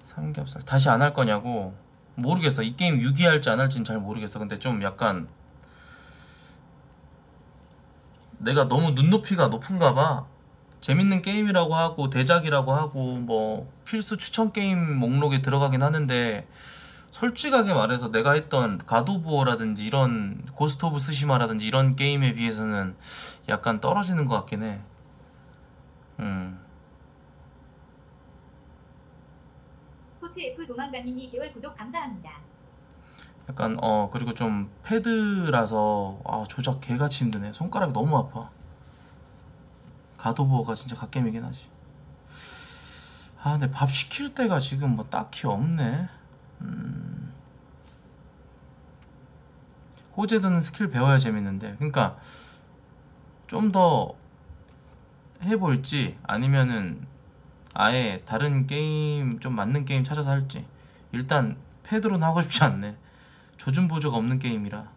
삼겹살 다시 안 할 거냐고. 모르겠어. 이 게임 유기할지 안 할지는 잘 모르겠어. 근데 좀 약간 내가 너무 눈높이가 높은가 봐. 재밌는 게임이라고 하고 대작이라고 하고 뭐 필수 추천 게임 목록에 들어가긴 하는데, 솔직하게 말해서 내가 했던 갓오브워라든지 이런 고스트 오브 스시마라든지 이런 게임에 비해서는 약간 떨어지는 것 같긴 해. 코트F 도망가님 2개월 구독 감사합니다. 약간 그리고 좀 패드라서 조작 개같이 힘드네. 손가락이 너무 아파. 갓오브워가 진짜 갓게임이긴 하지. 근데 밥 시킬 때가 지금 뭐 딱히 없네. 호재 드는 스킬 배워야 재밌는데, 그러니까 좀 더 해볼지 아니면은 아예 다른 게임 좀 맞는 게임 찾아서 할지. 일단 패드로는 하고 싶지 않네. 조준 보조가 없는 게임이라.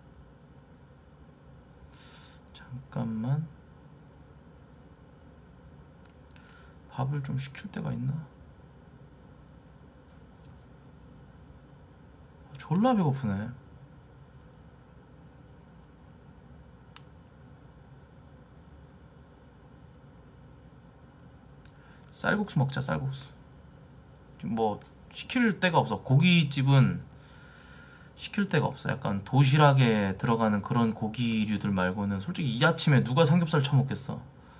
잠깐만, 밥을 좀 시킬 때가 있나? 졸라 배고프네. 쌀국수 먹자. 쌀국수. 지금 뭐 시킬 데가 없어. 고깃집은 시킬 데가 없어. 약간 도시락에 들어가는 그런 고기류들 말고는 솔직히 이 아침에 누가 삼겹살 처먹겠어.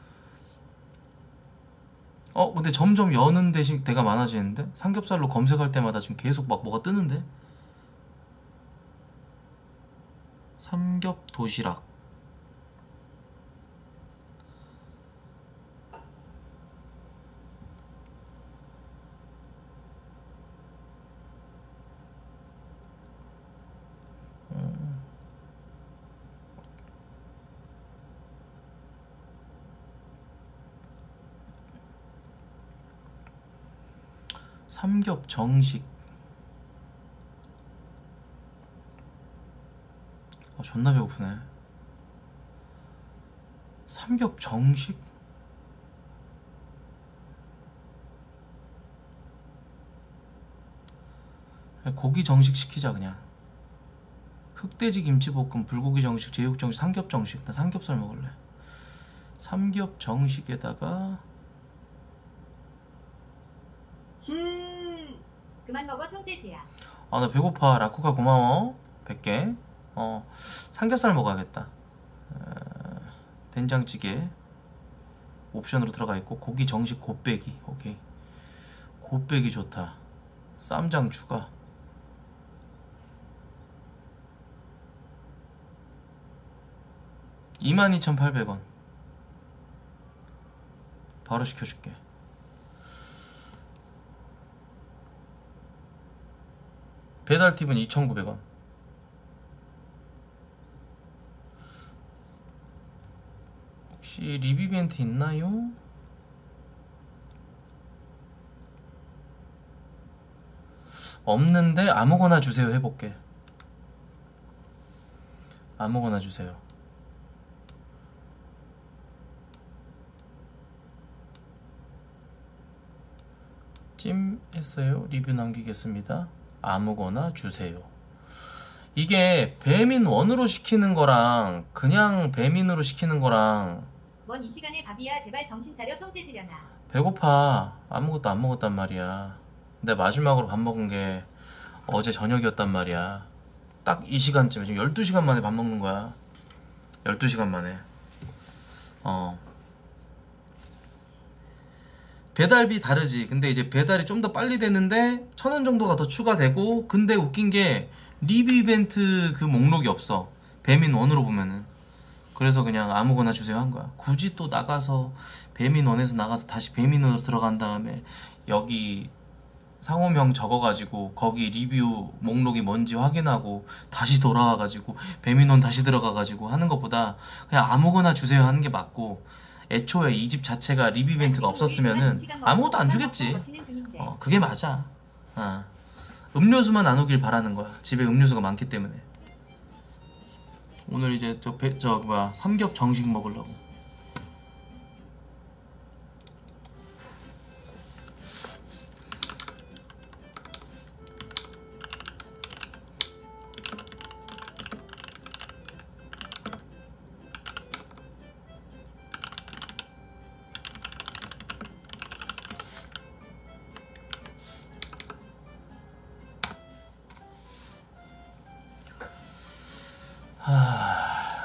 근데 점점 여는 대신 데가 많아지는데? 삼겹살로 검색할 때마다 지금 계속 막 뭐가 뜨는데? 삼겹 도시락. 삼겹 정식. 존나 배고프네. 삼겹 정식? 고기 정식 시키자 그냥. 흑돼지 김치볶음, 불고기 정식, 제육 정식, 삼겹 정식. 나 삼겹살 먹을래. 삼겹 정식에다가 그만 먹어 통돼지야. 나 배고파. 라쿠가 고마워. 100개. 삼겹살 먹어야겠다. 된장찌개 옵션으로 들어가 있고, 고기 정식 곱빼기. 오케이. 곱빼기 좋다. 쌈장 추가. 22,800원. 바로 시켜줄게. 배달 팁은 2,900원. 혹시 리뷰 이벤트 있나요? 없는데 아무거나 주세요 해볼게. 아무거나 주세요. 찜 했어요. 리뷰 남기겠습니다. 아무거나 주세요. 이게 배민 원으로 시키는 거랑 그냥 배민으로 시키는 거랑. 뭔 이 시간에 밥이야. 제발 정신 차려 통돼지려나. 배고파. 아무것도 안 먹었단 말이야. 내 마지막으로 밥 먹은 게 어제 저녁이었단 말이야. 딱 이 시간쯤에. 지금 12시간 만에 밥 먹는 거야. 12시간 만에. 배달비 다르지. 근데 이제 배달이 좀 더 빨리 되는데 1,000원 정도가 더 추가되고. 근데 웃긴 게 리뷰 이벤트 그 목록이 없어. 배민 원으로 보면은. 그래서 그냥 아무거나 주세요 한 거야. 굳이 또 나가서 배민 원에서 나가서 다시 배민으로 들어간 다음에 여기 상호명 적어가지고 거기 리뷰 목록이 뭔지 확인하고 다시 돌아와가지고 배민원 다시 들어가가지고 하는 것보다 그냥 아무거나 주세요 하는 게 맞고, 애초에 이 집 자체가 리뷰 이벤트가 없었으면은 아무것도 안 주겠지. 그게 맞아. 음료수만 안 오길 바라는 거야. 집에 음료수가 많기 때문에. 오늘 이제 삼겹 정식 먹으려고.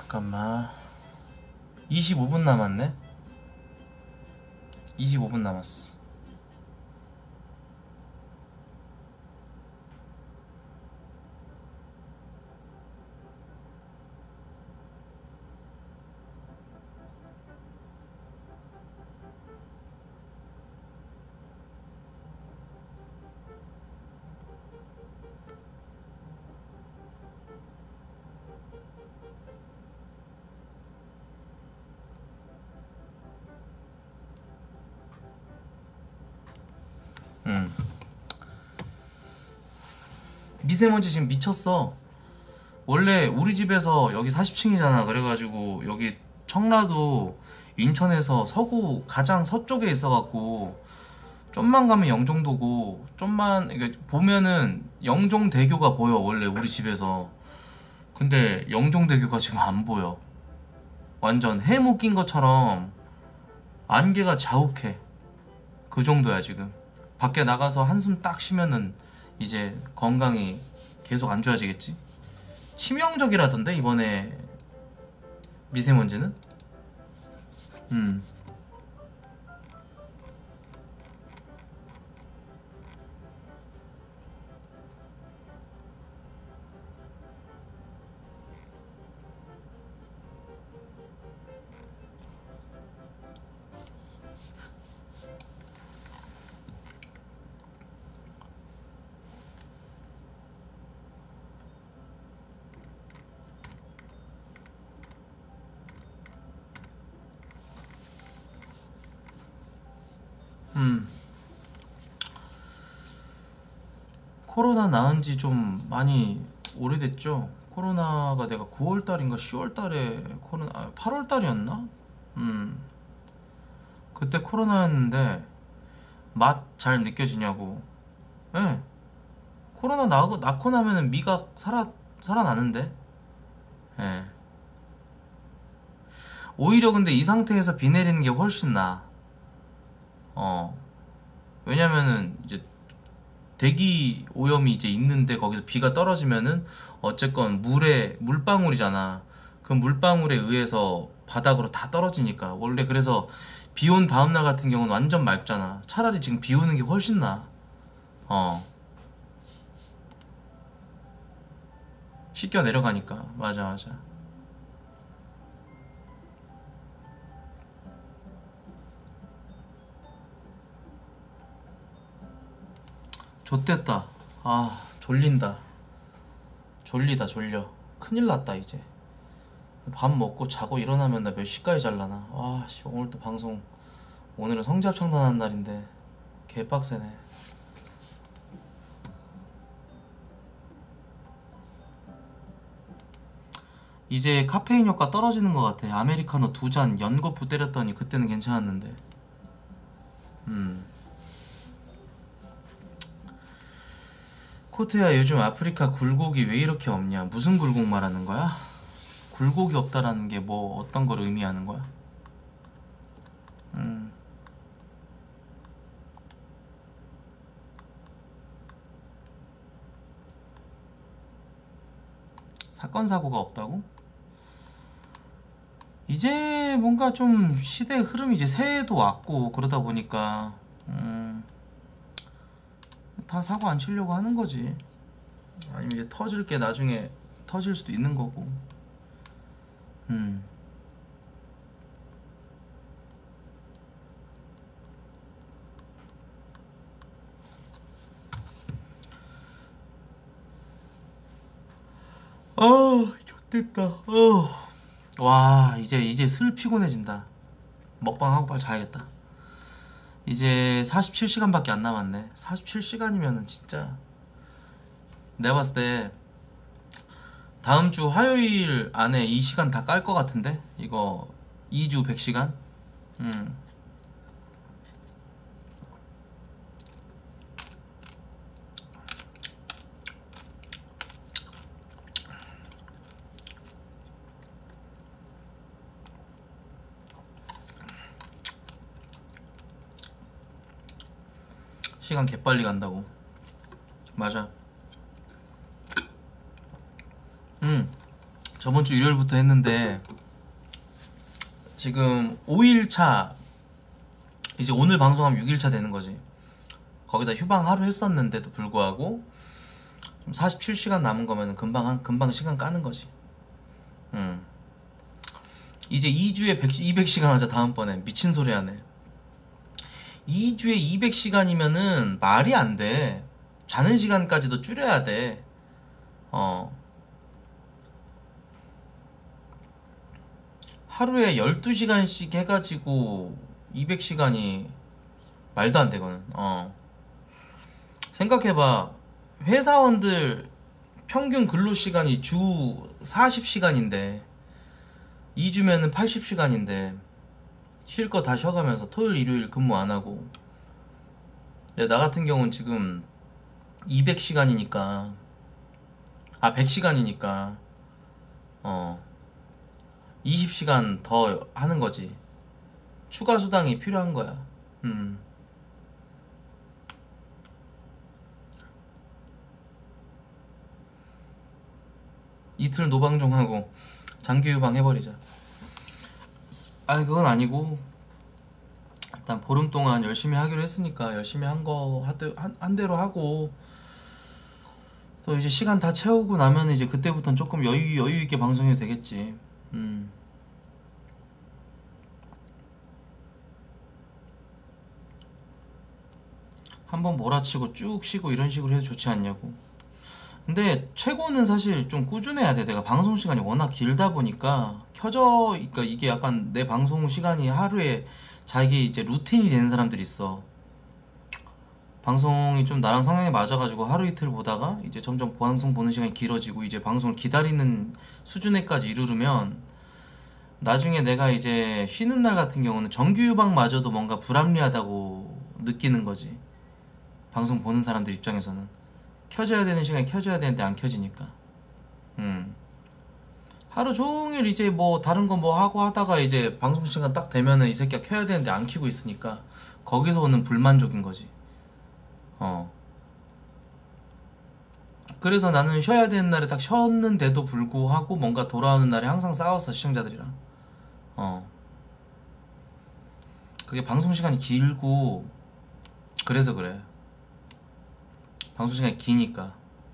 잠깐만. 25분 남았네. 25분 남았어. 미세먼지 지금 미쳤어. 원래 우리 집에서 여기 40층이잖아. 그래가지고 여기 청라도 인천에서 서구 가장 서쪽에 있어갖고 좀만 가면 영종도고 좀만 이게 보면은 영종대교가 보여. 원래 우리 집에서. 근데 영종대교가 지금 안 보여. 완전 해무 낀 것처럼 안개가 자욱해. 그 정도야 지금. 밖에 나가서 한숨 딱 쉬면은 이제 건강이 계속 안 좋아지겠지? 치명적이라던데 이번에 미세먼지는? 음. 코로나 나은 지 좀 많이 오래됐죠. 코로나가 내가 9월달인가 10월달에 코로나 8월달이었나? 그때 코로나였는데 맛 잘 느껴지냐고. 예. 코로나 낳고 나면은 미각 살아나는데. 예. 오히려 근데 이 상태에서 비 내리는 게 훨씬 나아. 왜냐면은 이제 대기 오염이 이제 있는데 거기서 비가 떨어지면은 어쨌건 물방울이잖아. 그 물방울에 의해서 바닥으로 다 떨어지니까. 원래 그래서 비 온 다음날 같은 경우는 완전 맑잖아. 차라리 지금 비 오는 게 훨씬 나아. 씻겨 내려가니까. 맞아. 좆됐다. 아, 졸린다. 졸려. 큰일 났다, 이제. 밥 먹고 자고 일어나면 나 몇 시까지 잘라나. 아, 씨, 오늘 또 방송. 오늘은 성지합 창단하는 날인데. 개빡세네. 이제 카페인 효과 떨어지는 것 같아. 아메리카노 2잔 연거푸 때렸더니 그때는 괜찮았는데. 코트야, 요즘 아프리카 굴곡이 왜 이렇게 없냐? 무슨 굴곡 말하는 거야? 굴곡이 없다라는 게 뭐 어떤 걸 의미하는 거야? 사건 사고가 없다고? 이제 뭔가 좀 시대의 흐름이 이제 새해도 왔고 그러다 보니까 다 사고 안 치려고 하는 거지. 아니면 이제 터질 게 나중에 터질 수도 있는 거고. 좋됐다. 와, 이제 슬 피곤해진다. 먹방하고 빨리 자야겠다. 이제 47시간밖에 안 남았네. 47시간이면은 진짜 내가 봤을 때 다음 주 화요일 안에 이 시간 다 깔 것 같은데? 이거 2주 100시간? 시간 개빨리 간다고. 맞아. 저번 주 일요일부터 했는데 지금 5일차, 이제 오늘 방송하면 6일차 되는 거지. 거기다 휴방 하루 했었는데도 불구하고 47시간 남은 거면 금방 시간 까는 거지. 이제 2주에 200시간 하자. 다음번에 미친 소리 하네. 2주에 200시간이면은 말이 안 돼. 자는 시간까지도 줄여야 돼. 하루에 12시간씩 해가지고 200시간이 말도 안 되거든. 생각해봐. 회사원들 평균 근로시간이 주 40시간인데 2주면은 80시간인데 쉴 거 다 쉬어가면서 토요일 일요일 근무 안 하고. 나 같은 경우는 지금 200시간이니까 100시간이니까 20시간 더 하는 거지. 추가 수당이 필요한 거야. 이틀 노방종하고 장기 유방 해버리자. 그건 아니고 일단 보름 동안 열심히 하기로 했으니까 열심히 한 대로 하고, 또 이제 시간 다 채우고 나면 이제 그때부터는 조금 여유 있게 방송해도 되겠지. 한번 몰아치고 쭉 쉬고 이런 식으로 해도 좋지 않냐고. 근데 최고는 사실 좀 꾸준해야 돼. 내가 방송 시간이 워낙 길다 보니까 그러니까 이게 약간 내 방송 시간이 하루에 자기 이제 루틴이 되는 사람들이 있어. 방송이 좀 나랑 성향이 맞아가지고 하루 이틀 보다가 이제 점점 방송 보는 시간이 길어지고 이제 방송을 기다리는 수준에까지 이르르면 나중에 내가 이제 쉬는 날 같은 경우는 정규 유방마저도 뭔가 불합리하다고 느끼는 거지. 방송 보는 사람들 입장에서는 켜져야 되는 시간에 켜져야 되는데 안 켜지니까. 하루 종일 이제 뭐 다른 거 뭐 하고 하다가 이제 방송 시간 딱 되면은 이 새끼가 켜야 되는데 안 켜고 있으니까 거기서 오는 불만족인 거지. 그래서 나는 쉬어야 되는 날에 딱 쉬었는데도 불구하고 뭔가 돌아오는 날에 항상 싸웠어, 시청자들이랑. 그게 방송 시간이 길고 그래서 그래. 방송 시간이 기니까.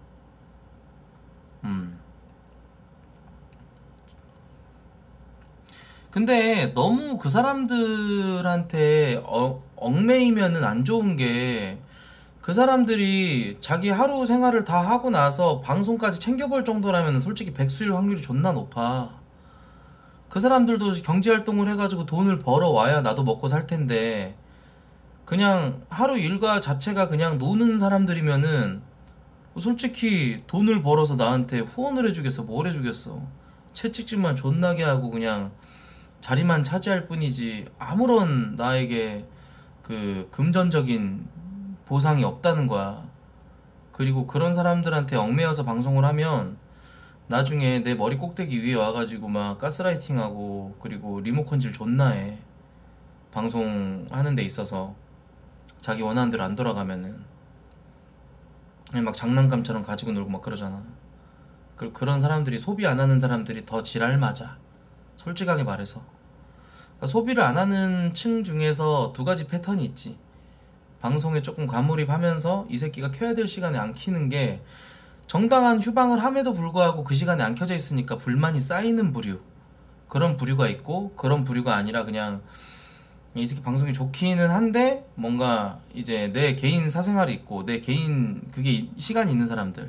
근데 너무 그 사람들한테 얽매이면은 안 좋은 게, 그 사람들이 자기 하루 생활을 다 하고 나서 방송까지 챙겨볼 정도라면 솔직히 백수일 확률이 존나 높아. 그 사람들도 경제활동을 해가지고 돈을 벌어와야 나도 먹고 살 텐데, 그냥 하루 일과 자체가 그냥 노는 사람들이면은 솔직히 돈을 벌어서 나한테 후원을 해주겠어, 뭘 해주겠어. 채찍질만 존나게 하고 그냥 자리만 차지할 뿐이지 아무런 나에게 그 금전적인 보상이 없다는 거야. 그리고 그런 사람들한테 얽매여서 방송을 하면 나중에 내 머리 꼭대기 위에 와가지고 막 가스라이팅하고 그리고 리모컨질 존나 해. 방송하는 데 있어서 자기 원하는 대로 안 돌아가면은 그냥 막 장난감처럼 가지고 놀고 막 그러잖아. 그런 사람들이, 소비 안 하는 사람들이 더 지랄 맞아, 솔직하게 말해서. 그러니까 소비를 안 하는 층 중에서 두 가지 패턴이 있지. 방송에 조금 과몰입하면서 이 새끼가 켜야 될 시간에 안 켜는 게, 정당한 휴방을 함에도 불구하고 그 시간에 안 켜져 있으니까 불만이 쌓이는 부류, 그런 부류가 있고, 그런 부류가 아니라 그냥 이 새끼 방송이 좋기는 한데 뭔가 이제 내 개인 사생활이 있고 내 개인 그게 시간이 있는 사람들,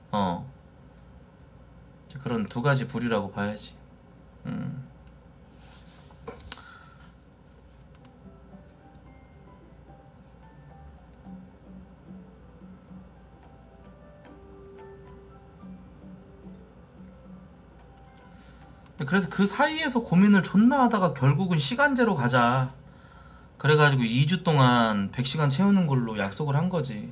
그런 두 가지 부류라고 봐야지. 그래서 그 사이에서 고민을 존나 하다가 결국은 시간제로 가자 그래가지고 2주 동안 100시간 채우는 걸로 약속을 한 거지.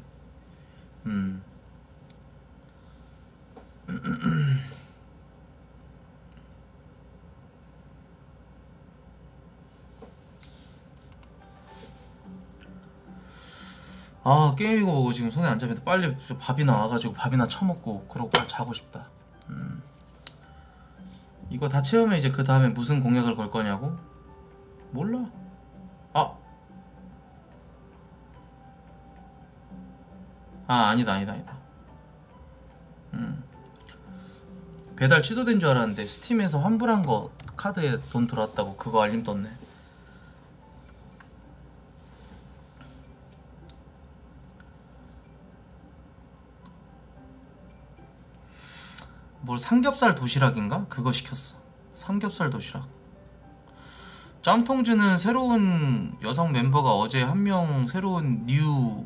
게임 이거 보고 지금 손에 안 잡히는데 빨리 밥이나 와가지고 밥이나 처먹고 그러고 자고 싶다. 이거 다 채우면 이제 그 다음에 무슨 공약을 걸 거냐고? 몰라. 아, 아니다. 배달 취소된 줄 알았는데 스팀에서 환불한 거 카드에 돈 들어왔다고 그거 알림 떴네. 뭘 삼겹살 도시락인가? 그거 시켰어. 삼겹살 도시락. 짬통즈는 새로운 여성 멤버가 어제 한 명 새로운 뉴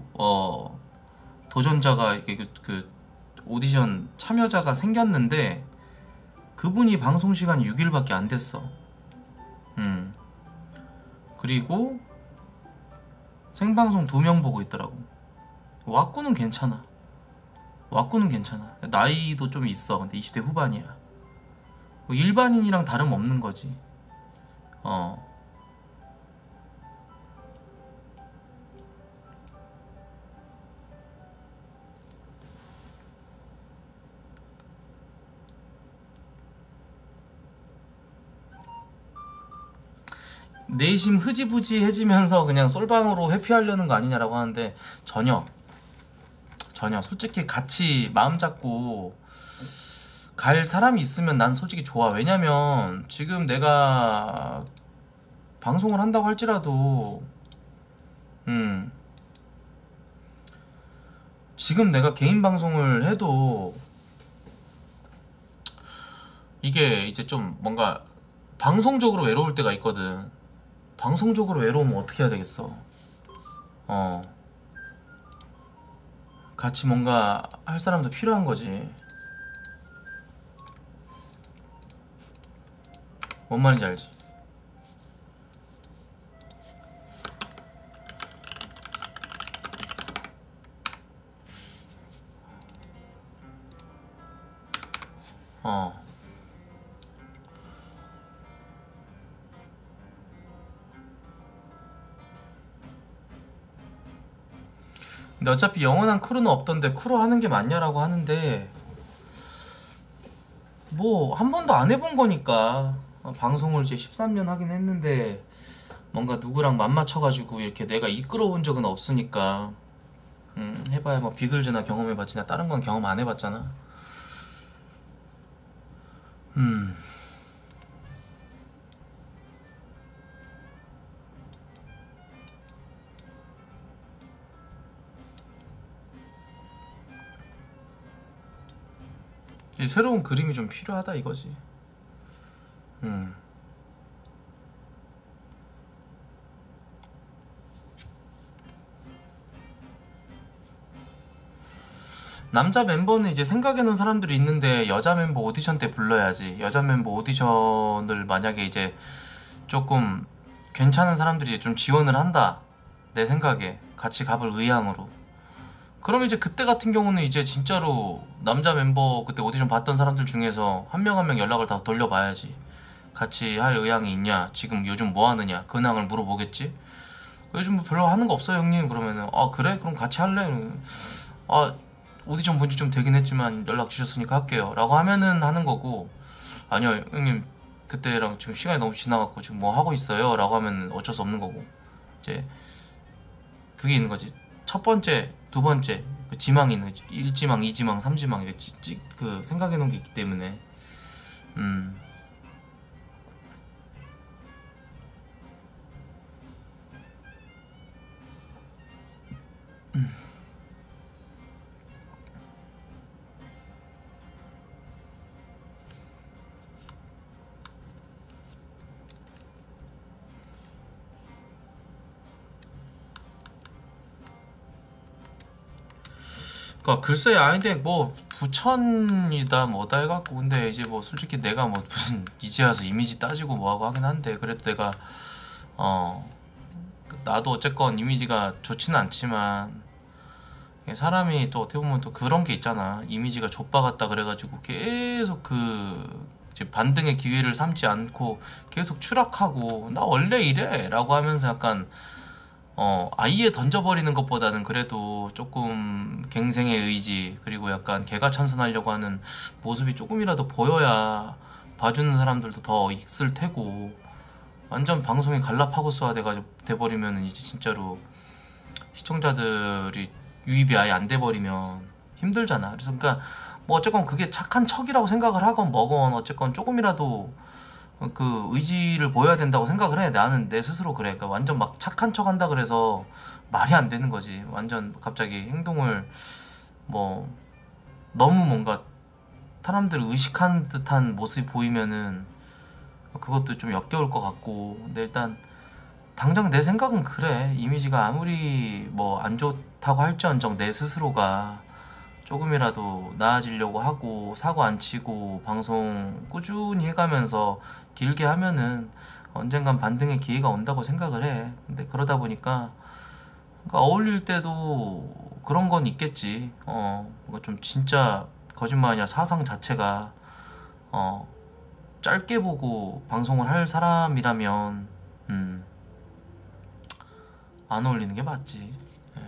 도전자가 이렇게 그 오디션 참여자가 생겼는데 그분이 방송 시간이 6일밖에 안 됐어. 그리고 생방송 2명 보고 있더라고. 왁구는 괜찮아. 나이도 좀 있어. 근데 20대 후반이야. 뭐 일반인이랑 다름없는 거지. 내심 흐지부지해지면서 그냥 솔방으로 회피하려는 거 아니냐라고 하는데 전혀 솔직히 같이 마음 잡고 갈 사람이 있으면 난 솔직히 좋아. 왜냐면 지금 내가 방송을 한다고 할지라도 지금 내가 개인 방송을 해도 이게 이제 좀 뭔가 방송적으로 외로울 때가 있거든. 방송적으로 외로우면 어떻게 해야 되겠어. 같이 뭔가 할 사람도 필요한 거지. 뭔 말인지 알지? 근데 어차피 영원한 크루는 없던데 크루 하는 게 맞냐라고 하는데 뭐 한 번도 안 해본 거니까. 방송을 이제 13년 하긴 했는데 뭔가 누구랑 맞맞춰가지고 이렇게 내가 이끌어온 적은 없으니까 해봐야 뭐 비글즈나 경험해봤지. 나 다른 건 경험 안 해봤잖아. 이제 새로운 그림이 좀 필요하다 이거지. 남자 멤버는 이제 생각해놓은 사람들이 있는데 여자 멤버 오디션 때 불러야지. 여자 멤버 오디션을 만약에 이제 조금 괜찮은 사람들이 좀 지원을 한다 내 생각에 같이 가볼 의향으로. 그럼 이제 그때 같은 경우는 이제 진짜로 남자 멤버 그때 오디션 봤던 사람들 중에서 한 명 한 명 연락을 다 돌려봐야지. 같이 할 의향이 있냐, 지금 요즘 뭐 하느냐, 근황을 물어보겠지. 요즘 뭐 별로 하는 거 없어요 형님. 그러면은 그래? 그럼 같이 할래? 오디션 본 지 좀 되긴 했지만 연락 주셨으니까 할게요 라고 하면은 하는 거고, 아니요 형님 그때랑 지금 시간이 너무 지나갔고 지금 뭐 하고 있어요 라고 하면 어쩔 수 없는 거고. 이제 그게 있는 거지. 첫 번째, 두 번째 그 지망이 있는 거지. 1지망, 2지망, 3지망 이렇게 그 생각해 놓은 게 있기 때문에 그니까 글쎄. 아닌데 뭐 부천이다 뭐다 해갖고, 근데 이제 뭐 솔직히 내가 뭐 무슨 이제 와서 이미지 따지고 뭐하고 하긴 한데, 그래도 내가 나도 어쨌건 이미지가 좋지는 않지만 사람이 또 어떻게 보면 또 그런 게 있잖아. 이미지가 좆박았다 그래가지고 계속 그 이제 반등의 기회를 삼지 않고 계속 추락하고 나 원래 이래 라고 하면서 약간 아예 던져버리는 것보다는 그래도 조금 갱생의 의지, 그리고 약간 개가천선하려고 하는 모습이 조금이라도 보여야 봐주는 사람들도 더 있을 테고 완전 방송이 갈라파고스화 돼버리면은 이제 진짜로 시청자들이 유입이 아예 안 돼버리면 힘들잖아. 그래서 그러니까 뭐 어쨌건 그게 착한 척이라고 생각을 하건 뭐건 어쨌건 조금이라도 그 의지를 보여야 된다고 생각을 해. 나는 내 스스로 그래. 그러니까 완전 막 착한 척 한다 그래서 말이 안 되는 거지. 완전 갑자기 행동을 뭐 너무 뭔가 사람들을 의식한 듯한 모습이 보이면은 그것도 좀 역겨울 것 같고. 근데 일단 당장 내 생각은 그래. 이미지가 아무리 뭐 안 좋다고 할지언정 내 스스로가 조금이라도 나아지려고 하고 사고 안 치고 방송 꾸준히 해가면서 길게 하면은 언젠간 반등의 기회가 온다고 생각을 해. 근데 그러다 보니까 그러니까 어울릴 때도 그런 건 있겠지. 뭔가 좀 진짜 거짓말 아니라 사상 자체가 짧게 보고 방송을 할 사람이라면 안 어울리는 게 맞지. 예.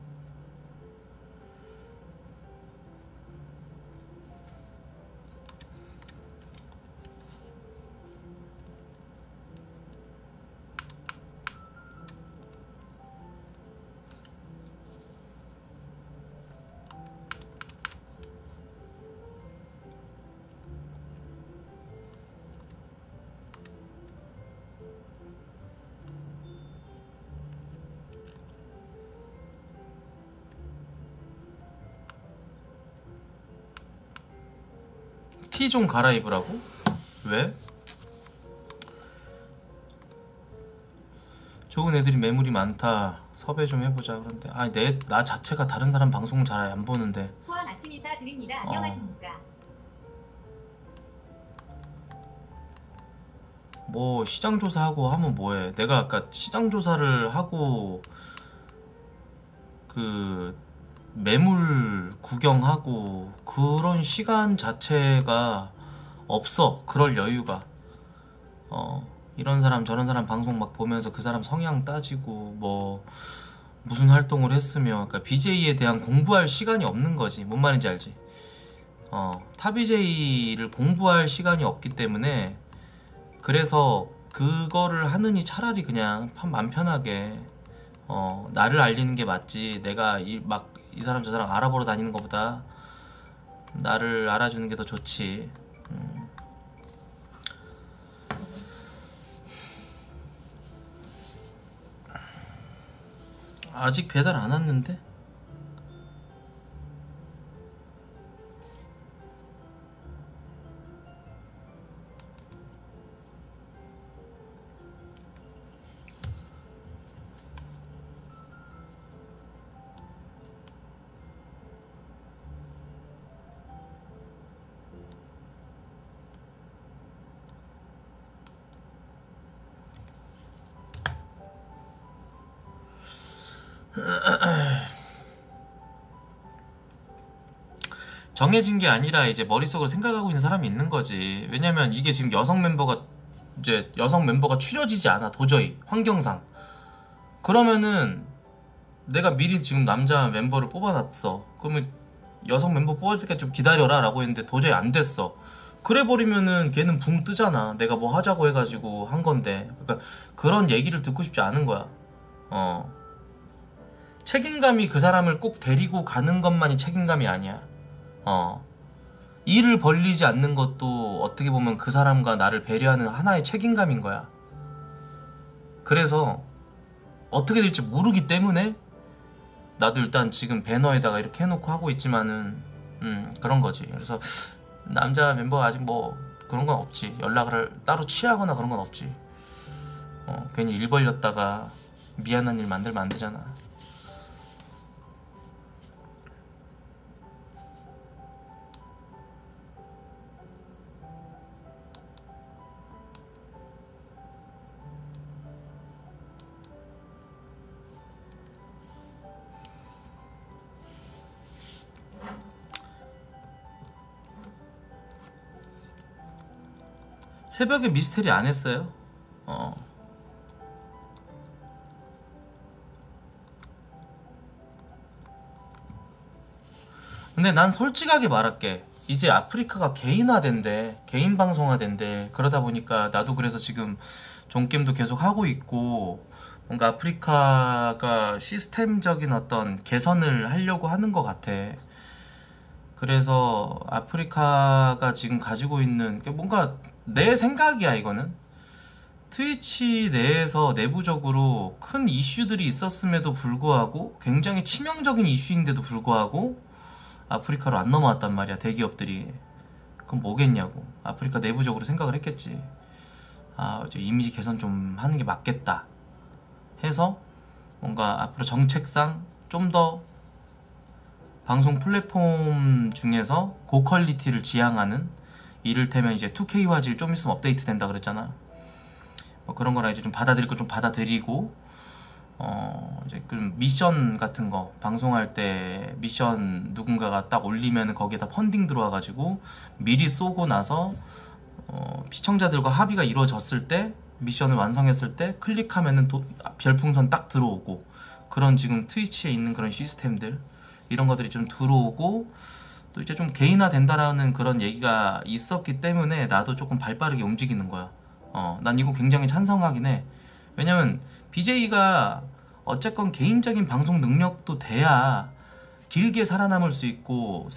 티 좀 갈아입으라고? 왜? 좋은 애들이 매물이 많다. 섭외 좀 해보자. 그런데 나 자체가 다른 사람 방송 잘 안 보는데. 후원 아침 인사 드립니다. 안녕하십니까? 뭐 시장 조사하고 하면 뭐해? 내가 아까 시장 조사를 하고 그 매물 구경하고 그런 시간 자체가 없어. 그럴 여유가. 이런 사람 저런 사람 방송 막 보면서 그 사람 성향 따지고 뭐 무슨 활동을 했으며, 그러니까 BJ에 대한 공부할 시간이 없는 거지. 뭔 말인지 알지? 타 BJ를 공부할 시간이 없기 때문에, 그래서 그거를 하느니 차라리 그냥 맘 편하게 나를 알리는 게 맞지. 내가 이 사람 저 사람 알아보러 다니는 것보다 나를 알아주는 게 더 좋지. 아직 배달 안 왔는데? 정해진 게 아니라 이제 머릿속으로 생각하고 있는 사람이 있는 거지. 왜냐면 이게 지금 여성 멤버가 추려지지 않아. 도저히 환경상. 그러면은 내가 미리 지금 남자 멤버를 뽑아놨어. 그러면 여성 멤버 뽑을 때까지 좀 기다려라 라고 했는데 도저히 안 됐어. 그래 버리면은 걔는 붕 뜨잖아. 내가 뭐 하자고 해가지고 한 건데. 그러니까 그런 얘기를 듣고 싶지 않은 거야. 책임감이 그 사람을 꼭 데리고 가는 것만이 책임감이 아니야. 일을 벌리지 않는 것도 어떻게 보면 그 사람과 나를 배려하는 하나의 책임감인 거야. 그래서 어떻게 될지 모르기 때문에 나도 일단 지금 배너에다가 이렇게 해놓고 하고 있지만은 그런 거지. 그래서 남자 멤버 아직 뭐 그런 건 없지. 연락을 따로 취하거나 그런 건 없지. 괜히 일 벌렸다가 미안한 일 만들면 안 되잖아. 새벽에 미스테리 안 했어요? 근데 난 솔직하게 말할게. 이제 아프리카가 개인화된대. 개인 방송화된대. 그러다 보니까 나도 그래서 지금 종게임도 계속 하고 있고 뭔가 아프리카가 시스템적인 어떤 개선을 하려고 하는 것 같아. 그래서 아프리카가 지금 가지고 있는 뭔가 내 생각이야 이거는. 트위치 내에서 내부적으로 큰 이슈들이 있었음에도 불구하고 굉장히 치명적인 이슈인데도 불구하고 아프리카로 안 넘어왔단 말이야 대기업들이. 그럼 뭐겠냐고. 아프리카 내부적으로 생각을 했겠지. 아 이제 이미지 개선 좀 하는 게 맞겠다 해서 뭔가 앞으로 정책상 좀 더 방송 플랫폼 중에서 고퀄리티를 지향하는, 이를테면 이제 2K 화질 좀 있으면 업데이트 된다 그랬잖아. 뭐 그런 거라 이제 좀 받아들일 거 좀 받아들이고, 이제 그 미션 같은 거 방송할 때 미션 누군가가 딱 올리면 거기에다 펀딩 들어와가지고 미리 쏘고 나서 시청자들과 합의가 이루어졌을 때 미션을 완성했을 때 클릭하면은 별풍선 딱 들어오고, 그런 지금 트위치에 있는 그런 시스템들 이런 것들이 좀 들어오고 또 이제 좀 개인화 된다라는 그런 얘기가 있었기 때문에 나도 조금 발빠르게 움직이는 거야. 난 이거 굉장히 찬성하긴 해. 왜냐면 BJ가 어쨌건 개인적인 방송 능력도 돼야 길게 살아남을 수 있고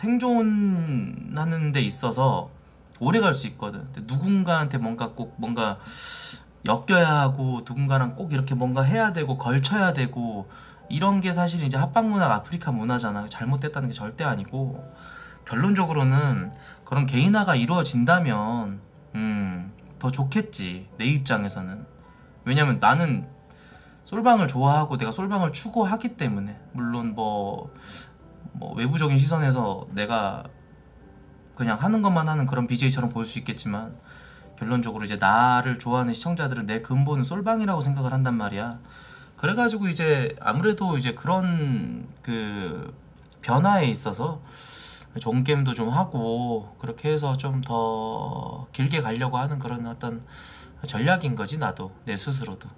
생존하는 데 있어서 오래 갈 수 있거든. 근데 누군가한테 뭔가 꼭 뭔가 엮여야 하고 누군가랑 꼭 이렇게 뭔가 해야 되고 걸쳐야 되고 이런 게 사실 이제 합방문화가 아프리카 문화잖아. 잘못됐다는 게 절대 아니고, 결론적으로는 그런 개인화가 이루어진다면 더 좋겠지 내 입장에서는. 왜냐면 나는 솔방을 좋아하고 내가 솔방을 추구하기 때문에. 물론 뭐 외부적인 시선에서 내가 그냥 하는 것만 하는 그런 BJ처럼 보일 수 있겠지만 결론적으로 이제 나를 좋아하는 시청자들은 내 근본은 솔방이라고 생각을 한단 말이야. 그래가지고 이제 아무래도 이제 그런 그 변화에 있어서 종게임도 좀 하고 그렇게 해서 좀 더 길게 가려고 하는 그런 어떤 전략인 거지. 나도 내 스스로도.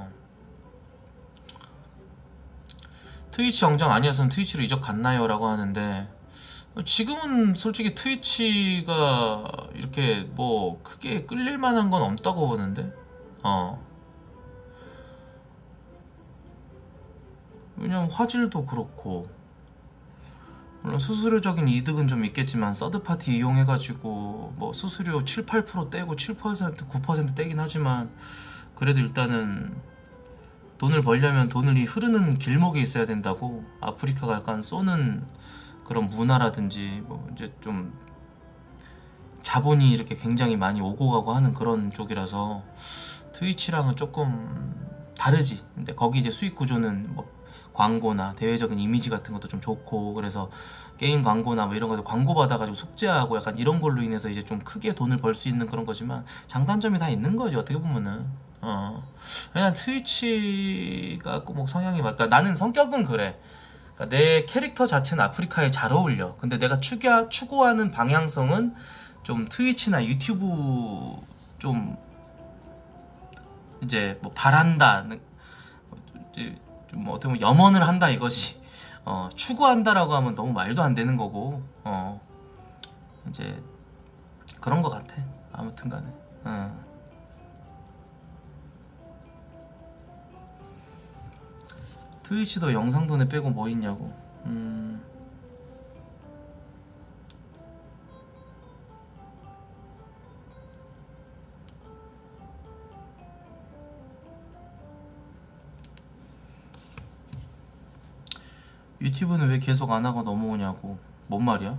트위치 영장 아니었으면 트위치로 이적 갔나요? 라고 하는데, 지금은 솔직히 트위치가 이렇게 뭐 크게 끌릴 만한 건 없다고 보는데. 왜냐면 화질도 그렇고, 물론 수수료적인 이득은 좀 있겠지만 서드파티 이용해가지고 뭐 수수료 7, 8% 떼고 7%, 9% 떼긴 하지만 그래도 일단은 돈을 벌려면 돈이 흐르는 길목에 있어야 된다고. 아프리카가 약간 쏘는 그런 문화라든지 뭐 이제 좀 자본이 이렇게 굉장히 많이 오고 가고 하는 그런 쪽이라서 트위치랑은 조금 다르지. 근데 거기 이제 수익 구조는 뭐 광고나 대외적인 이미지 같은 것도 좀 좋고, 그래서 게임 광고나 뭐 이런 것들 광고 받아가지고 숙제하고 약간 이런 걸로 인해서 이제 좀 크게 돈을 벌 수 있는 그런 거지만 장단점이 다 있는 거지 어떻게 보면은. 그냥 트위치가 꼭 성향이 그러니까 나는 성격은 그래. 그러니까 내 캐릭터 자체는 아프리카에 잘 어울려. 근데 내가 추구하는 방향성은 좀 트위치나 유튜브 좀 이제 뭐 바란다, 뭐 어떻게 보면 염원을 한다 이것이. 추구한다라고 하면 너무 말도 안 되는 거고, 이제 그런 거 같아. 아무튼간에. 트위치도 영상 돈에 빼고 뭐 있냐고. 유튜브는 왜 계속 안 하고 넘어오냐고. 뭔 말이야?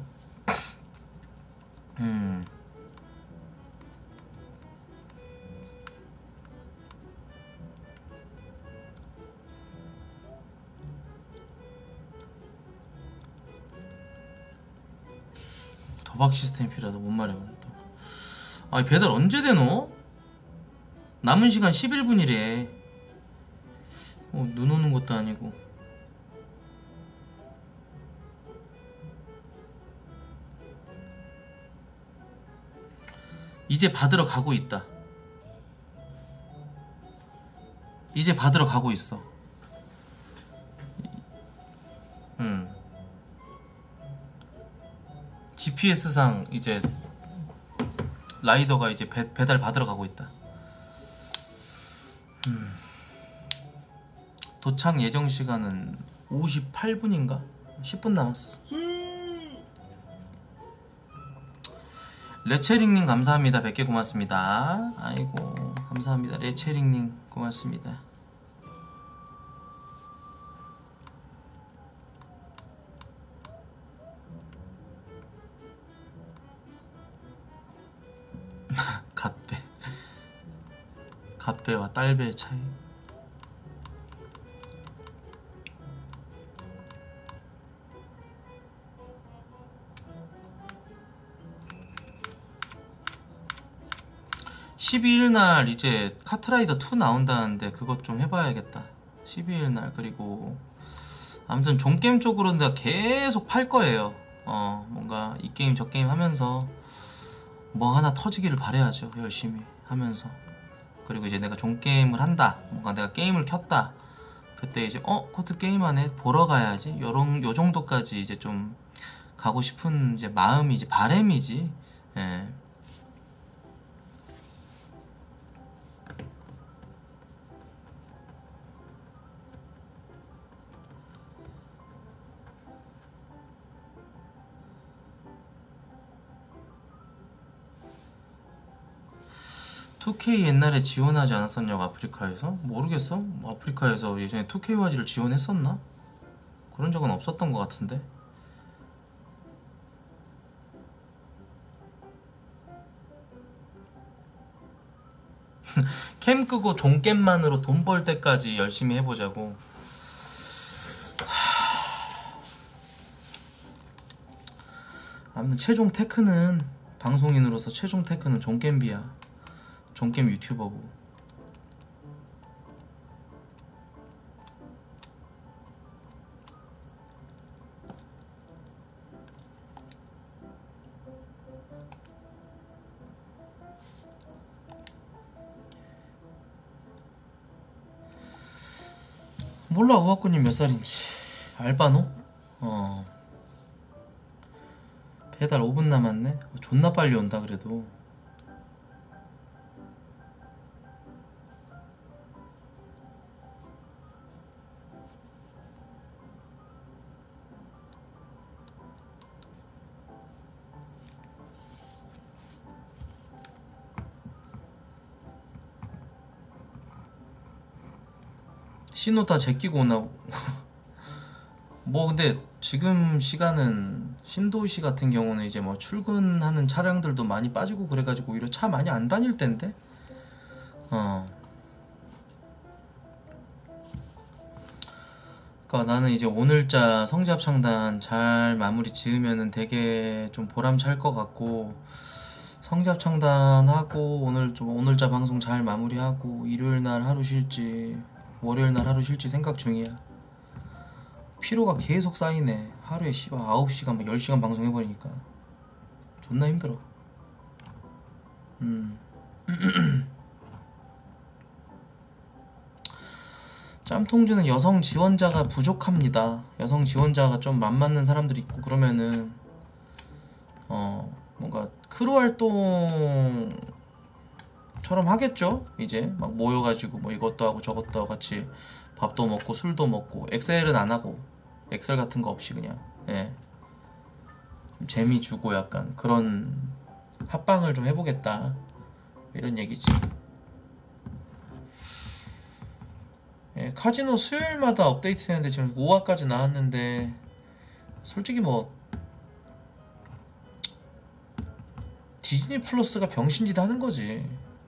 도박 시스템이 필요하다. 뭔 말이야 또. 아 배달 언제 되노? 남은 시간 11분이래. 눈 오는 것도 아니고. 이제 받으러 가고 있다. 이제 받으러 가고 있어. GPS상 이제 라이더가 이제 배달 받으러 가고 있다. 도착 예정 시간은 58분인가? 10분 남았어. 레체링님 감사합니다. 100개 고맙습니다. 아이고 감사합니다. 레체링님 고맙습니다. 갓배와 딸배의 차이. (12일) 날 이제 카트라이더 2 나온다는데 그것 좀 해봐야겠다. 12일 날. 그리고 아무튼 종게임 쪽으로는 내가 계속 팔 거예요. 뭔가 이 게임 저 게임 하면서 뭐 하나 터지기를 바라야죠. 열심히 하면서. 그리고 이제 내가 종게임을 한다, 뭔가 내가 게임을 켰다, 그때 이제 코트 게임하네 보러 가야지, 요 정도까지 이제 좀 가고 싶은 이제 마음이지, 바램이지. 예. (2K) 옛날에 지원하지 않았었냐고, 아프리카에서? 모르겠어. 뭐 아프리카에서 예전에 2K 화질을 지원했었나? 그런 적은 없었던 것 같은데. 캠 끄고 종겜만으로 돈 벌 때까지 열심히 해보자고. 아무튼 최종 테크는, 방송인으로서 최종 테크는 종겜비야. 종게임 유튜버고. 몰라 우아꾸님 몇 살인지. 알바노? 배달 5분 남았네. 존나 빨리 온다 그래도. 신호 다 제끼고 오나. 뭐 근데 지금 시간은 신도시 같은 경우는 이제 뭐 출근하는 차량들도 많이 빠지고 그래가지고 오히려 차 많이 안 다닐 텐데. 그러니까 나는 이제 오늘자 성지합창단 잘 마무리 지으면은 되게 좀 보람찰 것 같고, 성지합창단하고 오늘자 방송 잘 마무리하고 일요일 날 하루 쉴지 월요일 날 하루 쉴지 생각 중이야. 피로가 계속 쌓이네. 하루에 씨발 9시간 막 10시간 방송해버리니까 존나 힘들어. 짬통주는 여성 지원자가 부족합니다. 여성 지원자가 좀 안 맞는 사람들이 있고 그러면은 뭔가 크루 활동처럼 하겠죠. 이제 막 모여가지고 뭐 이것도 하고 저것도 하고 같이 밥도 먹고 술도 먹고. 엑셀은 안 하고, 엑셀 같은 거 없이 그냥 재미 주고 약간 그런 합방을 좀 해보겠다, 이런 얘기지. 카지노 수요일마다 업데이트 되는데 지금 5화까지 나왔는데 솔직히 뭐 디즈니 플러스가 병신짓 하는 거지.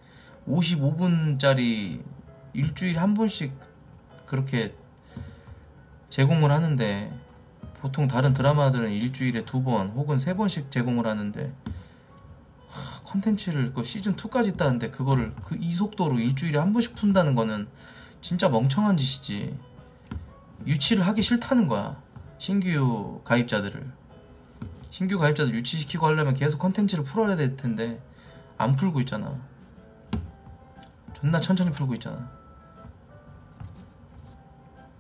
55분짜리 일주일에 한 번씩 그렇게 제공을 하는데, 보통 다른 드라마들은 일주일에 2번 혹은 3번씩 제공을 하는데, 컨텐츠를 그 시즌2까지 따는데 그거를 이 속도로 일주일에 한 번씩 푼다는 거는 진짜 멍청한 짓이지. 유치를 하기 싫다는 거야. 신규 가입자들 유치시키고 하려면 계속 컨텐츠를 풀어야 될 텐데 안 풀고 있잖아. 존나 천천히 풀고 있잖아.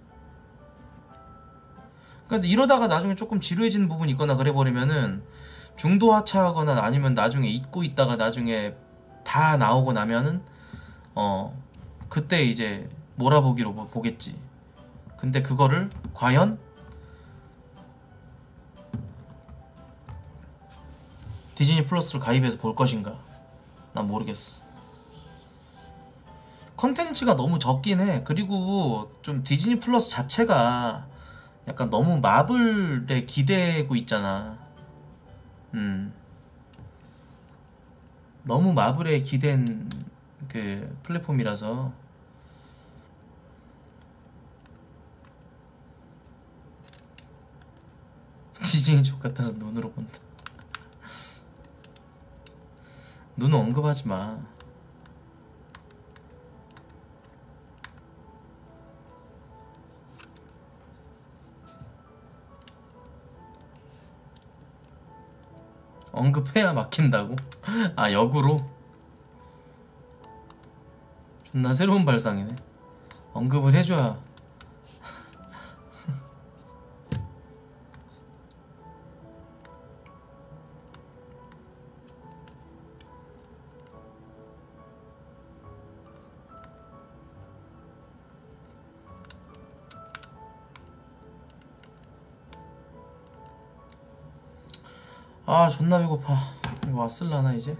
그러니까 이러다가 나중에 조금 지루해지는 부분이 있거나 그래버리면은 중도 하차하거나 아니면 나중에 잊고 있다가 나중에 다 나오고 나면은 그때 이제 몰아보기로 보겠지. 근데 그거를 과연 디즈니 플러스를 가입해서 볼 것인가? 난 모르겠어. 컨텐츠가 너무 적긴 해. 그리고 좀 디즈니 플러스 자체가 약간 너무 마블에 기대고 있잖아. 너무 마블에 기댄 그 플랫폼이라서. 디즈니 족 같아서 눈으로 본다. 눈 언급하지 마. 언급해야 막힌다고? 아, 역으로? 존나 새로운 발상이네. 언급을 해줘야. 아, 존나 배고파. 이거 왔을라나 이제?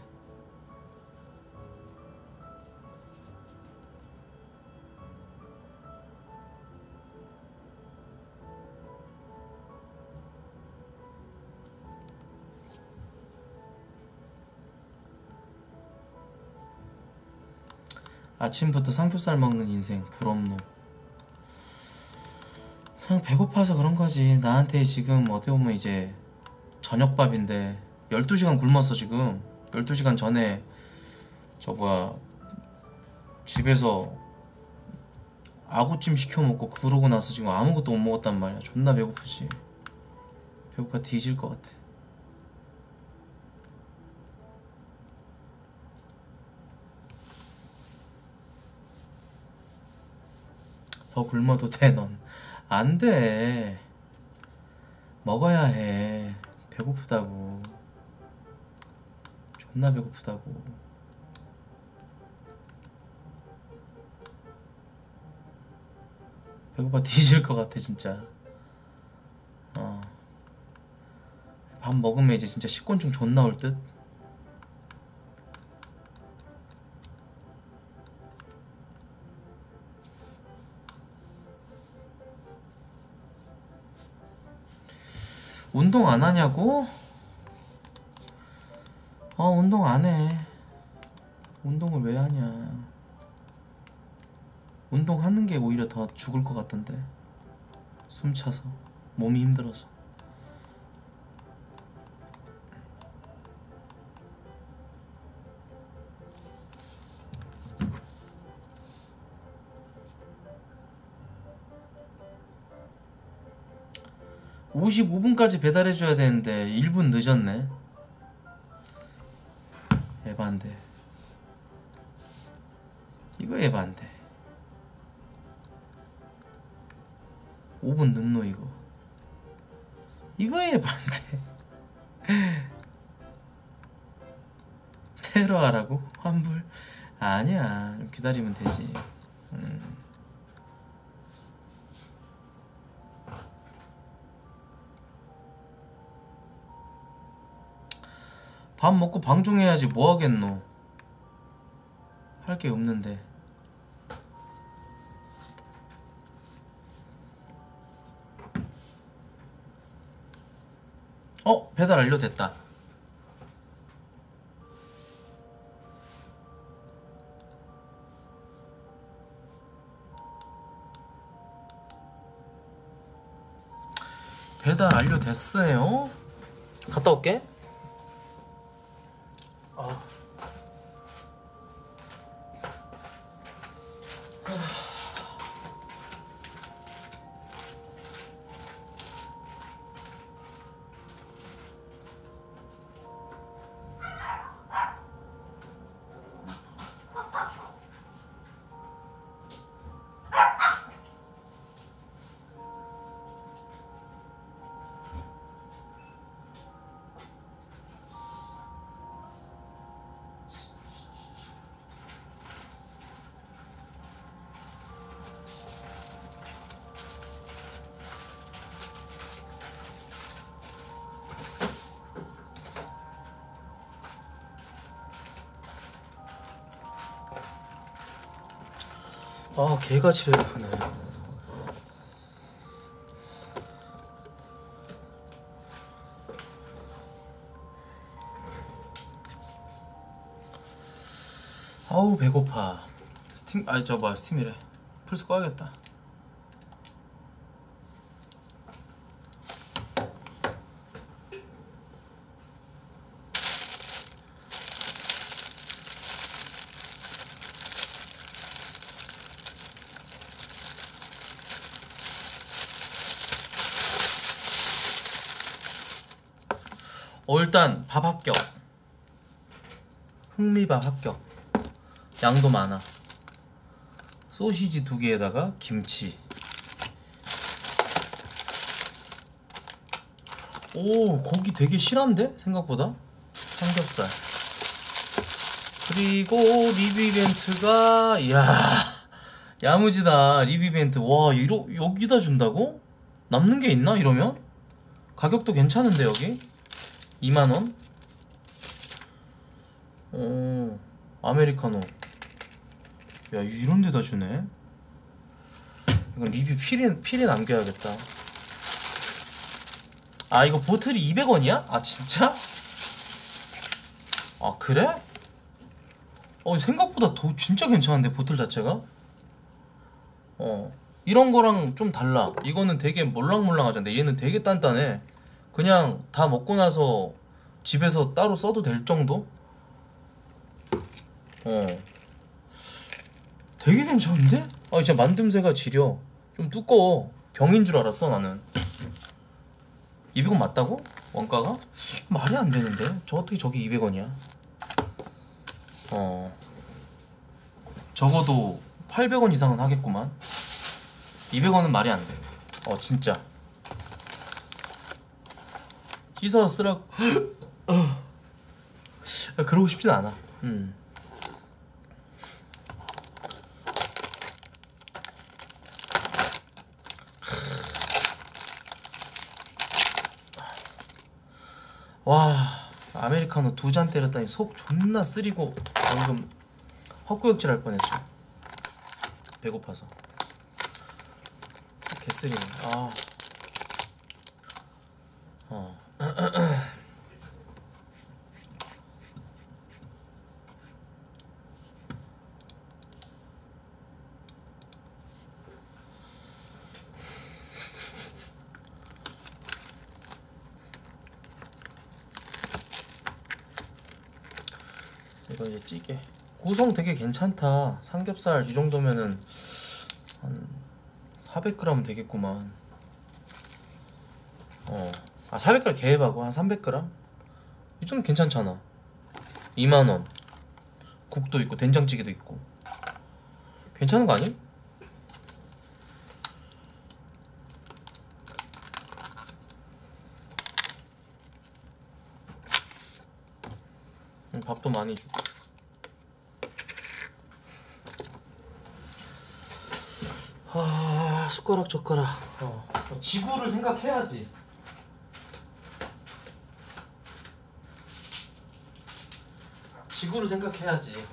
아침부터 삼겹살 먹는 인생 부럽노. 그냥 배고파서 그런 거지. 나한테 지금 어떻게 보면 이제 저녁밥인데 12시간 굶었어 지금. 12시간 전에 저 뭐야 집에서 아구찜 시켜 먹고 그러고 나서 지금 아무것도 못 먹었단 말이야. 존나 배고프지. 배고파 뒤질 것 같아. 더 굶어도 돼 넌. 안 돼. 먹어야 해. 배고프다고. 존나 배고프다고. 배고파 뒤질 것 같아 진짜. 밥 먹으면 이제 진짜 식곤증 존나 올 듯. 운동 안 하냐고? 운동 안 해. 운동을 왜 하냐. 운동하는 게 오히려 더 죽을 것 같던데. 숨 차서 몸이 힘들어서. (55분까지) 배달해줘야 되는데 1분 늦었네. 에반데. 이거 에반데. 5분 늦노 이거. 이거 에반데. 테러하라고? 환불? 아니야, 좀 기다리면 되지. 밥 먹고 방종해야지 뭐하겠노. 할 게 없는데. 배달 완료됐다. 배달 완료됐어요. 갔다 올게. 아 개같이 배고프네. 아우 배고파. 스팀 아니 저 뭐야 스팀이래. 플스 꺼야겠다. 일단 밥 합격. 흑미밥 합격. 양도 많아. 소시지 2개에다가 김치. 오 고기 되게 실한데 생각보다. 삼겹살. 그리고 리뷰 이벤트가 이야 야무지다. 리뷰 이벤트. 와 여기다 준다고? 남는 게 있나 이러면? 가격도 괜찮은데 여기 2만원? 오 아메리카노. 야 이런 데다 주네. 이건 리뷰 필에 남겨야겠다. 아 이거 보틀이 200원이야? 아 진짜? 아 그래? 생각보다 더 진짜 괜찮은데 보틀 자체가? 이런 거랑 좀 달라. 이거는 되게 몰랑몰랑하잖아. 얘는 되게 단단해. 그냥 다 먹고 나서 집에서 따로 써도 될 정도? 되게 괜찮은데? 진짜 만듦새가 지려. 좀 두꺼워. 병인 줄 알았어 나는. 200원 맞다고? 원가가? 말이 안 되는데? 저 어떻게 저게 200원이야? 적어도 800원 이상은 하겠구만. 200원은 말이 안 돼. 진짜. 씻어 쓰라고. 그러고 싶진 않아. 와 아메리카노 2잔 때렸더니 속 존나 쓰리고 방금 헛구역질 할 뻔했어. 배고파서. 개쓰리네. 이거 이제 찌개 구성 되게 괜찮다. 삼겹살 이 정도면은 한 400g 되겠구만. 400g 개입하고 한 300g? 이 정도 괜찮잖아. 2만원. 국도 있고 된장찌개도 있고 괜찮은 거 아니? 밥도 많이 주고. 숟가락 젓가락. 지구를 생각해야지. 지구를 생각해야지.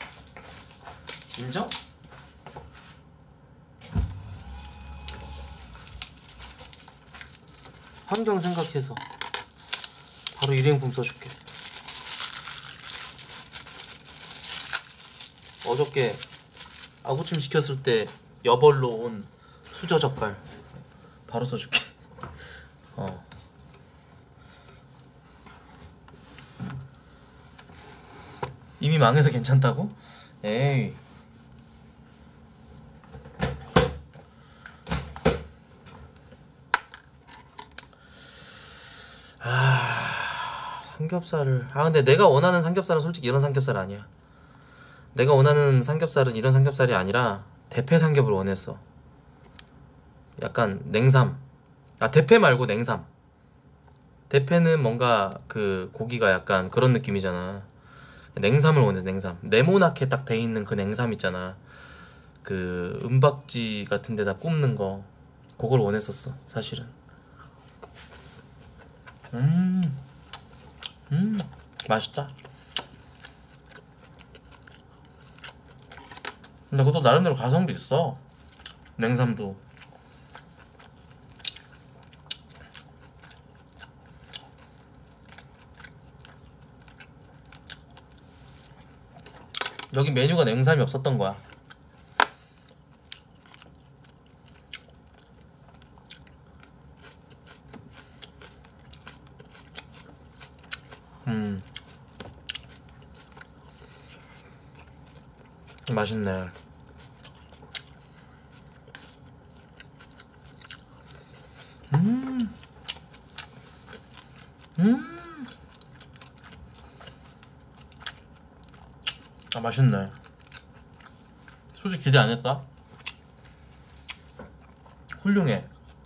인정? 환경 생각해서 바로 일회용품 써줄게. 어저께 아구찜 시켰을 때 여벌로 온 수저 젓갈 바로 써줄게. 이미 망해서 괜찮다고? 에이. 삼겹살을 근데 내가 원하는 삼겹살은 솔직히 이런 삼겹살 아니야. 내가 원하는 삼겹살은 이런 삼겹살이 아니라 대패 삼겹을 원했어. 약간 냉삼. 대패 말고 냉삼. 대패는 뭔가 그 고기가 약간 그런 느낌이잖아. 냉삼을 원해서 냉삼. 네모나게 딱 돼 있는 그 냉삼 있잖아. 그 은박지 같은 데다 굽는 거. 그걸 원했었어 사실은. 맛있다. 근데 그것도 나름대로 가성비 있어. 냉삼도. 여기 메뉴가 냉삼이 없었던 거야. 맛있네. 아, 맛있네. 솔직히 기대 안 했다. 훌륭해.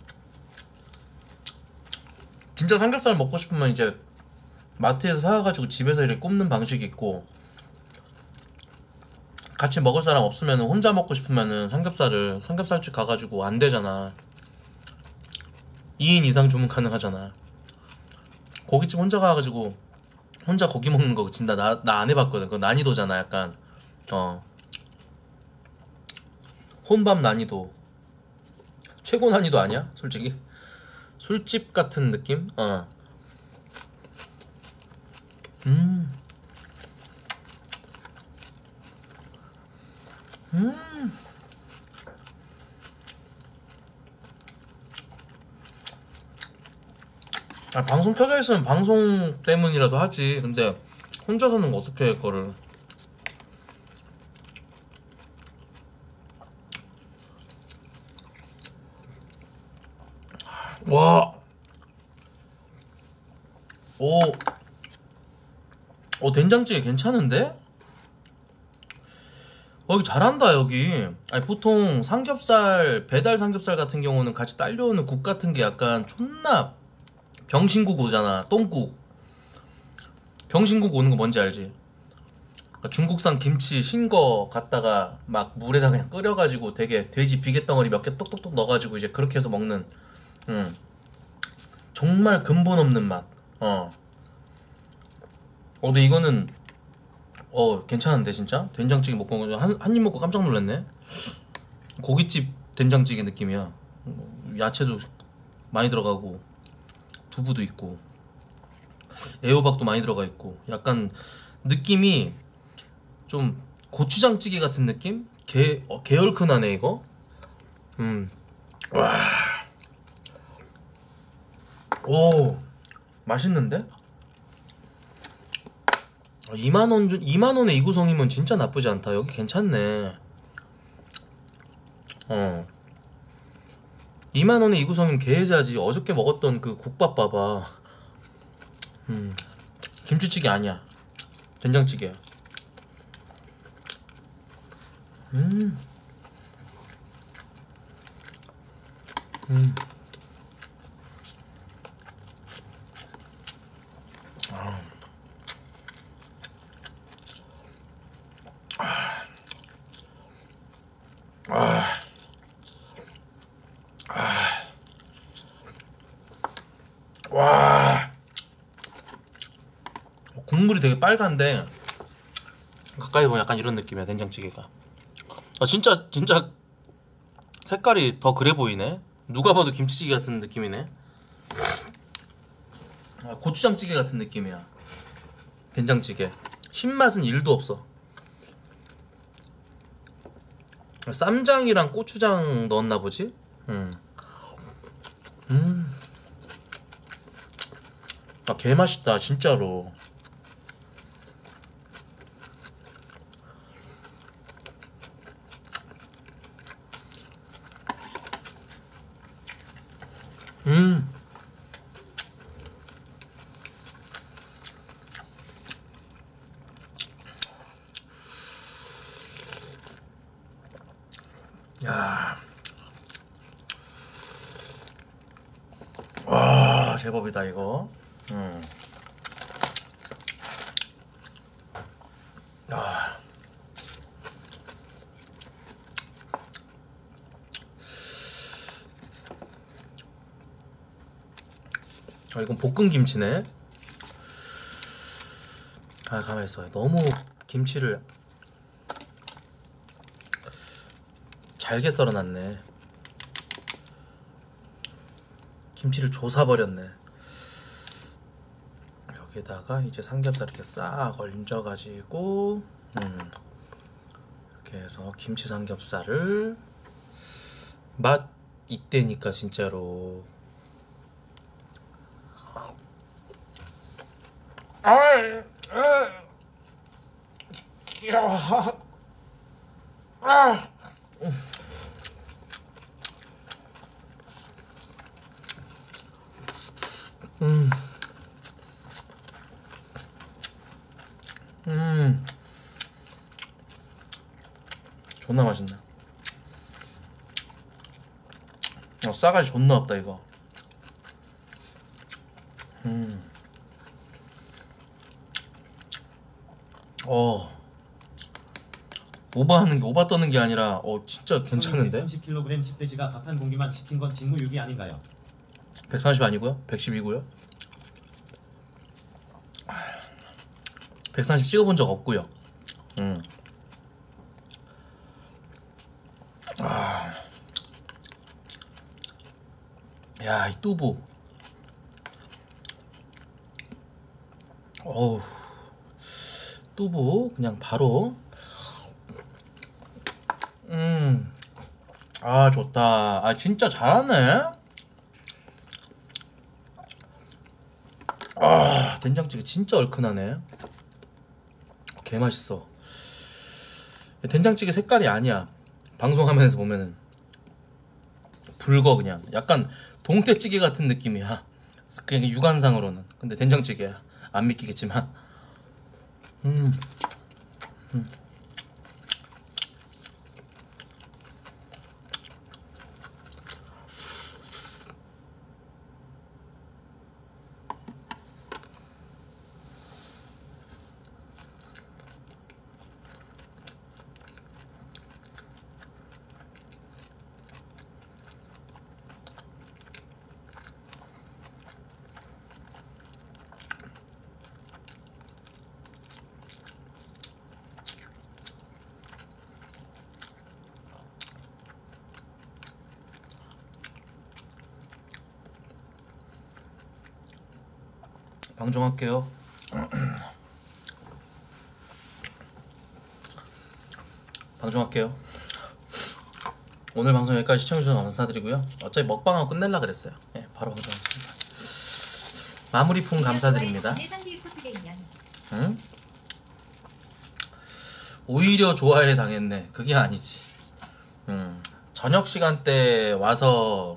진짜 삼겹살 먹고 싶으면 이제 마트에서 사와가지고 집에서 이렇게 굽는 방식이 있고, 같이 먹을 사람 없으면 혼자 먹고 싶으면은 삼겹살집 가가지고 안 되잖아. 2인 이상 주문 가능하잖아. 고깃집 혼자 가가지고 혼자 고기 먹는 거 진짜 나 안 해봤거든. 그거 난이도잖아. 약간 혼밥 난이도 최고 난이도 아니야? 솔직히 술집 같은 느낌? 아, 방송 켜져 있으면 방송 때문이라도 하지. 근데 혼자서는 어떻게 할 거를. 와. 된장찌개 괜찮은데? 여기 잘한다. 여기. 아니, 보통 삼겹살, 배달 삼겹살 같은 경우는 같이 딸려오는 국 같은 게 약간 존나 병신국 오잖아. 똥국. 병신국 오는 거 뭔지 알지? 그러니까 중국산 김치 신 거 갖다가 막 물에다 그냥 끓여가지고 되게 돼지 비계덩어리 몇 개 똑똑똑 넣어가지고 이제 그렇게 해서 먹는, 정말 근본 없는 맛. 근데 이거는 괜찮은데 진짜? 된장찌개 먹고 한 입 먹고 깜짝 놀랐네. 고깃집 된장찌개 느낌이야. 야채도 많이 들어가고 두부도 있고 애호박도 많이 들어가 있고 약간 느낌이 좀 고추장찌개 같은 느낌? 개얼큰하네 이거. 와. 오, 맛있는데? 2만원에 이 구성이면 진짜 나쁘지 않다. 여기 괜찮네. 2만원에 이 구성이면 개해자지. 어저께 먹었던 그 국밥 봐봐. 김치찌개 아니야. 된장찌개야. 와. 국물이 되게 빨간데 가까이 보면 약간 이런 느낌이야. 된장찌개가. 진짜 색깔이 더 그래 보이네. 누가 봐도 김치찌개 같은 느낌이네. 고추장찌개 같은 느낌이야. 된장찌개. 신맛은 1도 없어. 쌈장이랑 고추장 넣었나 보지? 개맛있다 진짜로. 야. 와, 제법이다 이거. 아. 이건 볶은 김치네. 가만있어. 너무 김치를 잘게 썰어놨네. 김치를 조사버렸네. 여기다가 이제 삼겹살 이렇게 싹 얹어가지고 이렇게 해서 김치 삼겹살을 맛 이때니까 진짜로 존나 맛있네. 싸가지 존나 없다 이거. 오버하는 게 오바 떠는 게 아니라 진짜 괜찮은데? 30kg 10돼지가 밥 한 공기만 시킨 건 직무유기 아닌가요? 130 아니고요? 110이고요. 130 찍어본 적 없고요. 야, 이 뚜부. 어우, 뚜부 그냥 바로. 아, 좋다. 아, 진짜 잘하네. 아, 된장찌개 진짜 얼큰하네. 개 맛있어. 된장찌개 색깔이 아니야. 방송화면에서 보면은 붉어. 그냥 약간 동태찌개 같은 느낌이야. 그냥 육안상으로는. 근데 된장찌개야. 안 믿기겠지만. 방송할게요. 방송할게요. 오늘 방송 여기까지 시청해주셔서 감사드리고요. 어차피 먹방하고 끝낼라 그랬어요. 네, 바로 방송하겠습니다. 마무리풍 감사드립니다. 응? 오히려 좋아해 당했네. 그게 아니지. 저녁 시간대 와서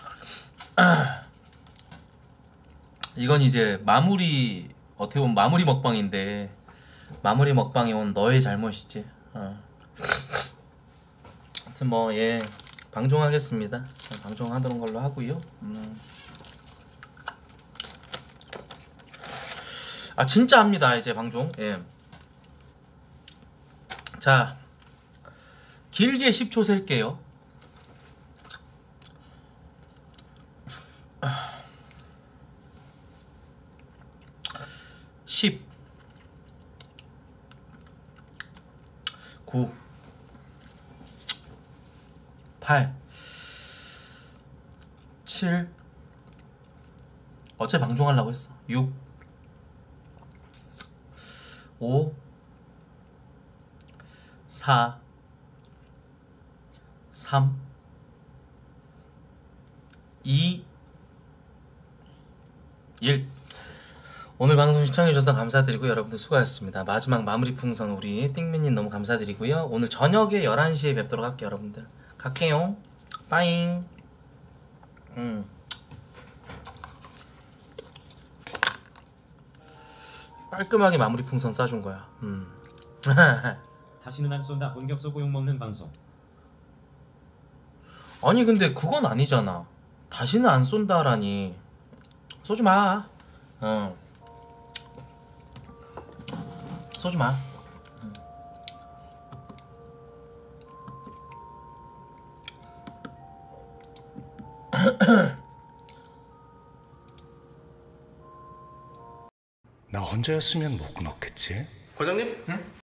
이건 이제 마무리, 어떻게 보면 마무리 먹방인데 마무리 먹방에 온 너의 잘못이지. 아무튼 뭐 방송하겠습니다. 방송하던 걸로 하고요. 아, 진짜 합니다 이제 방송. 자, 길게 10초 셀게요. 10 9 8 7 어차피 방송하려고 했어. 6 5 4 3 2 1. 오늘 방송 시청해주셔서 감사드리고 여러분들 수고하셨습니다. 마지막 마무리 풍선 우리 띵민님 너무 감사드리고요. 오늘 저녁에 11시에 뵙도록 할게요. 여러분들 갈게요. 빠잉. 깔끔하게 마무리 풍선 쏴준 거야. 다시는 안 쏜다. 본격 쏘고 욕먹는 방송. 아니 근데 그건 아니잖아. 다시는 안 쏜다라니. 쏘지마. 쏘지마. 나 혼자였으면 못 끊었겠지? 과장님? 응?